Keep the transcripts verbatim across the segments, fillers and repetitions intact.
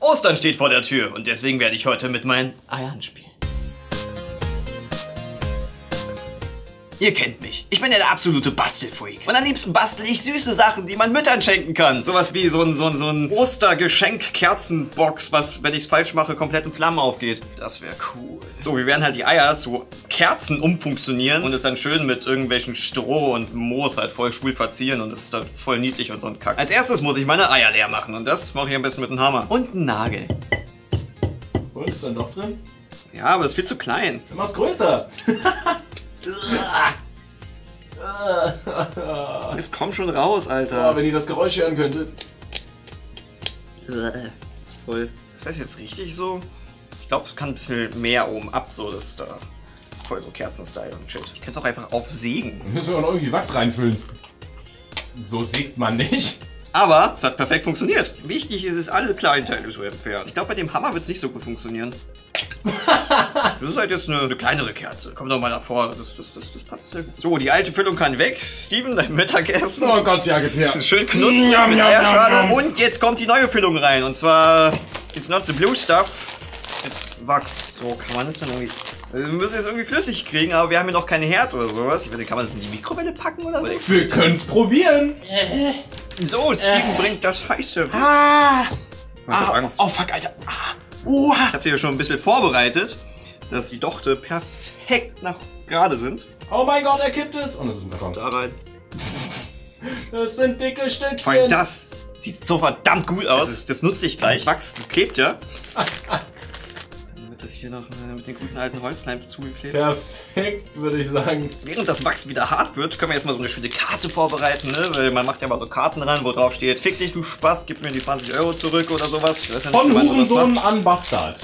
Ostern steht vor der Tür und deswegen werde ich heute mit meinen Eiern spielen. Ihr kennt mich. Ich bin ja der absolute Bastelfreak. Und am liebsten bastel ich süße Sachen, die man Müttern schenken kann. Sowas wie so ein, so ein, so ein Ostergeschenk-Kerzenbox, was, wenn ich es falsch mache, komplett in Flammen aufgeht. Das wäre cool. So, wir werden halt die Eier zu Kerzen umfunktionieren und es dann schön mit irgendwelchen Stroh und Moos halt voll schwul verzieren und es ist dann voll niedlich und so ein Kack. Als erstes muss ich meine Eier leer machen und das mache ich am besten mit einem Hammer. Und einem Nagel. Und ist dann doch drin? Ja, aber es ist viel zu klein. Du machst größer. Jetzt komm schon raus, Alter. Oh, wenn ihr das Geräusch hören könntet. Voll. Ist das jetzt richtig so? Ich glaube, es kann ein bisschen mehr oben ab, so dass da voll so Kerzen-Style und shit. Ich kann es auch einfach aufsägen. Müssen wir auch noch irgendwie Wachs reinfüllen. So sägt man nicht. Aber es hat perfekt funktioniert. Wichtig ist es, alle Kleinteile zu entfernen. Ich glaube, bei dem Hammer wird es nicht so gut funktionieren. Das ist halt jetzt eine, eine kleinere Kerze. Komm doch mal davor, das, das, das, das passt sehr gut. So, die alte Füllung kann weg. Steven, dein Mittagessen. Oh Gott, ja, gib her. Schön knusprig Mm, mit yum, Eierschale. yum, yum. Und jetzt kommt die neue Füllung rein. Und zwar, it's not the blue stuff, it's Wachs. So, kann man das dann irgendwie... Wir müssen es irgendwie flüssig kriegen, aber wir haben hier noch keinen Herd oder sowas. Ich weiß nicht, kann man das in die Mikrowelle packen oder so? Wir können's probieren. So, Steven bringt das heiße Wachs. Ah. Ich hab Ah. Angst. Oh, fuck, Alter. Ah. Uah. Ich habe sie ja schon ein bisschen vorbereitet, dass die Dochte perfekt nach gerade sind. Oh mein Gott, er kippt es. Und es ist ein Karton. Da rein. Das sind dicke Vor Stückchen. allem das sieht so verdammt gut aus. Das, ist, das nutze ich gleich. Wachs, das klebt ja. Dann wird das hier noch äh, mit den guten alten Holzleim zugeklebt. Perfekt, würde ich sagen. Während das Wachs wieder hart wird, können wir jetzt mal so eine schöne Karte vorbereiten, ne? Weil man macht ja mal so Karten ran, wo drauf steht, fick dich, du Spaß, gib mir die zwanzig Euro zurück oder sowas. Ich weiß ja nicht, Von wie man sowas Hurensohn macht. an Bastard.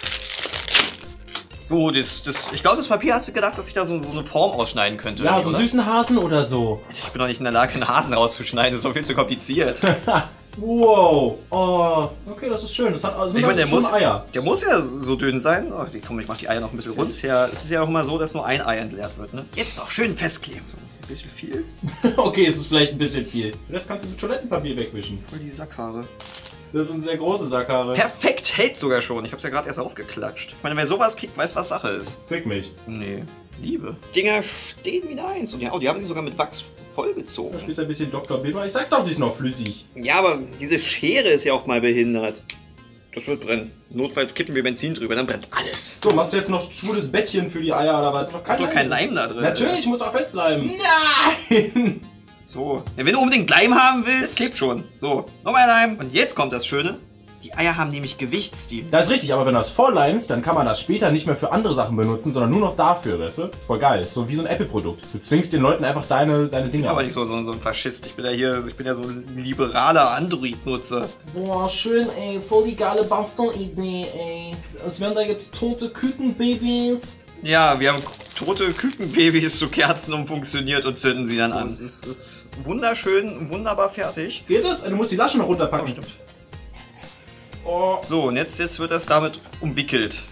So, das, das, ich glaube, das Papier hast du gedacht, dass ich da so, so eine Form ausschneiden könnte. Ja, so einen oder? süßen Hasen oder so. Ich bin doch nicht in der Lage, einen Hasen rauszuschneiden, das ist doch viel zu kompliziert. Wow. Oh, okay, das ist schön. Das hat also Ich meine, der schon muss, Eier. der muss ja so dünn sein. Oh, ich mach die Eier noch ein bisschen rund. Es ist ja, es ist ja auch immer so, dass nur ein Ei entleert wird. Ne? Jetzt noch schön festkleben. Ein bisschen viel. Okay, es ist vielleicht ein bisschen viel. Das kannst du mit Toilettenpapier wegwischen. Voll die Sackhaare. Das sind sehr große Sackhaare. Perfekt, hält sogar schon. Ich hab's ja gerade erst aufgeklatscht. Ich meine, wer sowas kriegt, weiß, was Sache ist. Fick mich. Nee. Liebe. Dinger stehen wieder eins. Und die, oh, die haben die sogar mit Wachs vollgezogen. Da spielst ein bisschen Doktor Bibber. Ich sag doch, die ist noch flüssig. Ja, aber diese Schere ist ja auch mal behindert. Das wird brennen. Notfalls kippen wir Benzin drüber, dann brennt alles. So, machst du jetzt noch schwules Bettchen für die Eier oder was? Noch Ist doch kein Leim da drin. Natürlich, muss auch festbleiben. Nein! So. Ja, wenn du unbedingt Leim haben willst, klebt schon. So, nochmal Leim. Und jetzt kommt das Schöne. Die Eier haben nämlich Gewicht, Steven. Das ist richtig, aber wenn du das vorleimst, dann kann man das später nicht mehr für andere Sachen benutzen, sondern nur noch dafür, weißt du? Voll geil. Ist so wie so ein Apple-Produkt. Du zwingst den Leuten einfach deine, deine Dinge Aber auf. nicht so, so, so ein Faschist. Ich bin ja hier, ich bin ja so ein liberaler Android-Nutzer. Boah, schön, ey. Voll die geile Bastelidee, ey. Als wären da jetzt tote Kükenbabys. Ja, wir haben tote Kükenbabys zu Kerzen umfunktioniert und zünden sie dann an. Es ist, ist wunderschön, wunderbar fertig. Geht das? Du musst die Lasche noch runterpacken. Oh, stimmt. Oh. So, und jetzt, jetzt wird das damit umwickelt.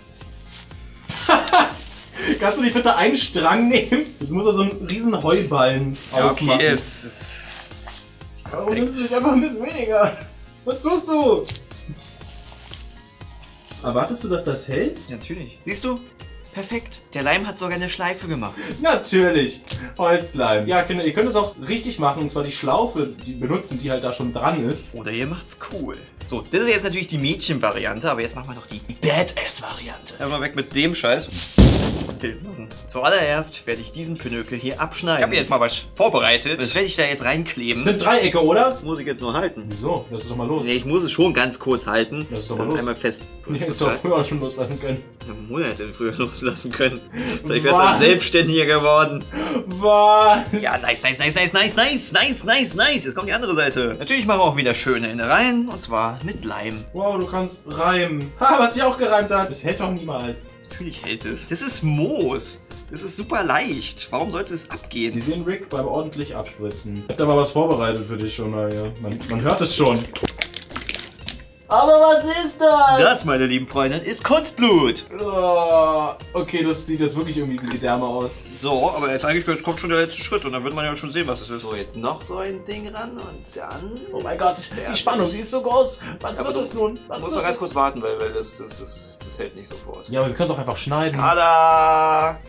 Kannst du nicht bitte einen Strang nehmen? Jetzt muss er so einen riesen Heuballen Ja, aufmachen. okay, es ist... Warum nimmst du dich einfach ein bisschen weniger? Was tust du? Erwartest du, dass das hält? Natürlich. Siehst du? Perfekt. Der Leim hat sogar eine Schleife gemacht. Natürlich. Holzleim. Ja, Kinder, ihr könnt es auch richtig machen. Und zwar die Schlaufe die benutzen, die halt da schon dran ist. Oder ihr macht's cool. So, das ist jetzt natürlich die Mädchen-Variante, aber jetzt machen wir doch die Badass-Variante. Mal weg mit dem Scheiß. Zuallererst werde ich diesen Pinökel hier abschneiden. Ich habe jetzt mal was vorbereitet. Das werde ich da jetzt reinkleben. Das sind Dreiecke, oder? Muss ich jetzt nur halten. Wieso? Lass es doch mal los. Nee, ich muss es schon ganz kurz halten. Lass es doch mal Das los. einmal fest. Nee, hättest du auch früher schon loslassen können. Wo hätte denn früher loslassen können? Vielleicht wär's Was? dann Selbstständiger geworden. Was? Ja, nice, nice, nice, nice, nice, nice, nice, nice, nice. Jetzt kommt die andere Seite. Natürlich machen wir auch wieder schöne Innereien. Und zwar mit Leim. Wow, du kannst reimen. Ha, was sich auch gereimt hat. Das hält doch niemals. Natürlich hält es. Das ist Moos. Das ist super leicht. Warum sollte es Die abgehen? sehen Rick beim ordentlich abspritzen. Ich hab da mal was vorbereitet für dich schon mal, ja. Man, man hört es schon. Aber was ist das? Das, meine lieben Freunde, ist Kunstblut. Oh, okay, das sieht jetzt wirklich irgendwie wie Gedärme aus. So, aber jetzt eigentlich jetzt kommt schon der letzte Schritt und dann wird man ja schon sehen, was es ist. So, jetzt noch so ein Ding ran und dann... Oh mein Gott, die Spannung, sie ist so groß. Was wird das nun? Was muss wird noch ganz das? kurz warten, weil, weil das, das, das, das hält nicht sofort. Ja, aber wir können es auch einfach schneiden. Tada!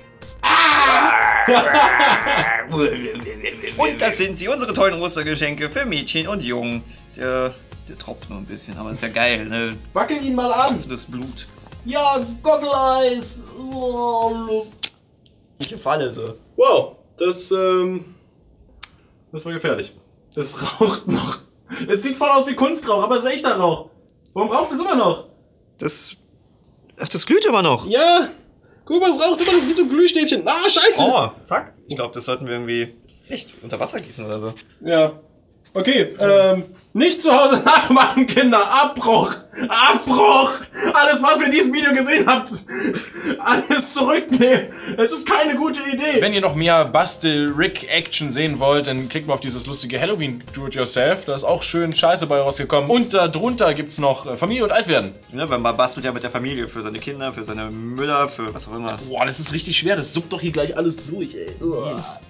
Und das sind sie, unsere tollen Ostergeschenke für Mädchen und Jungen. Der, der tropft nur ein bisschen, aber ist ja geil, ne? Wackel ihn mal an. Tropfendes Blut. Ja, Goggle Eyes. Oh. Ich falle so. Wow, das, ähm, das war gefährlich. Es raucht noch. Es sieht voll aus wie Kunstrauch, aber es ist echter Rauch. Warum raucht es immer noch? Das... Ach, das glüht immer noch. Ja, guck mal, es raucht immer, das ist wie so ein Glühstäbchen. Ah, scheiße. Oh, fuck. Ich glaube, das sollten wir irgendwie echt unter Wasser gießen oder so. Ja. Okay, ähm, nicht zu Hause nachmachen, Kinder. Abbruch. Abbruch. Alles, was ihr in diesem Video gesehen habt, alles zurücknehmen. Es ist keine gute Idee. Wenn ihr noch mehr Bastel-Rick-Action sehen wollt, dann klickt mal auf dieses lustige Halloween-Do-It-Yourself. Da ist auch schön Scheiße bei rausgekommen. Und darunter gibt's noch Familie und Altwerden. Ne, weil man bastelt ja mit der Familie für seine Kinder, für seine Mütter, für was auch immer. Boah, das ist richtig schwer. Das suppt doch hier gleich alles durch, ey. Uah.